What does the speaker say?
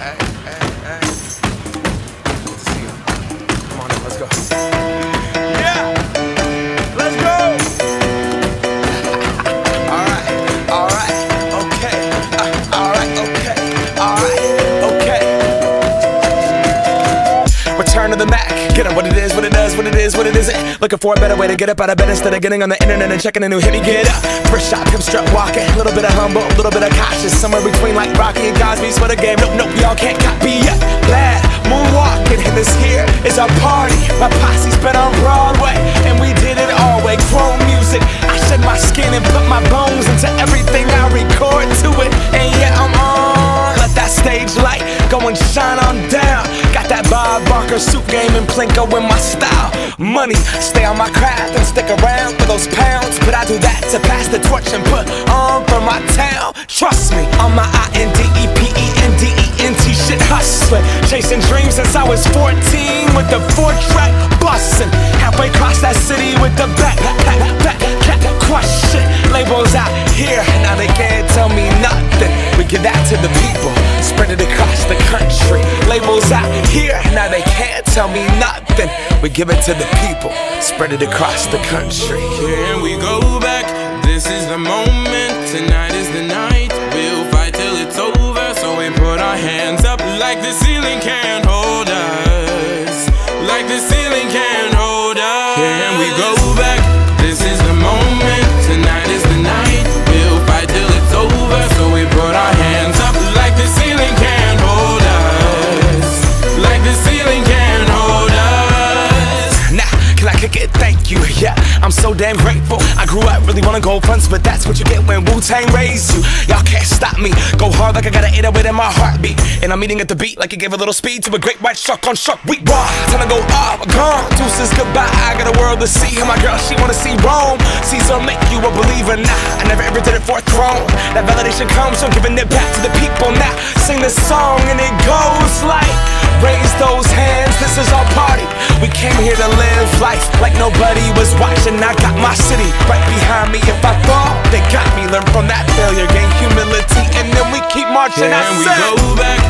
Good to see you. Come on in, let's go. Yeah! Let's go! Alright, okay. Alright, okay. Return to the Mac. Get up what it is, what it does, what it is, what it isn't. Looking for a better way to get up out of bed instead of getting on the internet and checking a new hit. Me get up. First shot, hip strut walking. A little bit of humble, a little bit of cautious. Somewhere between like Rocky and Cosby's for the game. Nope, y'all can't copy yet. Glad moonwalking, and this here is our party. My posse's been on Broadway, and we did it all way. Chrome music. I shed my skin and put my bones into everything I record to it. And yeah, I'm on. Let that stage light go and shine on down. Got that Bob Barker suit game and Plinko in my style. Money, stay on my craft and stick around for those pounds. But I do that to pass the torch and put on for my town. Trust me, on my INDEPENDENT shit hustling. Chasing dreams since I was 14 with the 4-track bustin'. Halfway across that city with the back crush shit. Labels out here, now they can't tell me nothing. We give that to the people, spread it across the country. Labels out here, now they can't tell me nothing. We give it to the people, spread it across the country. Can we go back? This is the moment, tonight is the night. We'll fight till it's over, so we put our hands up like the ceiling can't hold us. Like the ceiling can't hold us. Can we go back? This is the moment, tonight is the night. We'll fight till it's over, so we put our hands up like the ceiling can't hold us. Like the ceiling can't hold us. Nah, can I kick it? Thank you, yeah, I'm so damn grateful. I grew up really wanna go fronts, but that's what you get when Wu-Tang raised you. Y'all can't stop me, go hard like I got an 808 in my heartbeat. And I'm eating at the beat like it gave a little speed to a great white shark on shark week. Raw, time to go up, gone, deuces goodbye. I got a world to see, and my girl, she wanna see Rome. Caesar make you a believer, nah, I never ever did it for a throne. That validation comes from giving it back to the people. Now, sing this song and it goes like, raise those hands, this is our party. We came here to live life like nobody was watching. I got my city right behind me. If I fall, they got me. Learn from that failure, gain humility, and then we keep marching. Can we go back?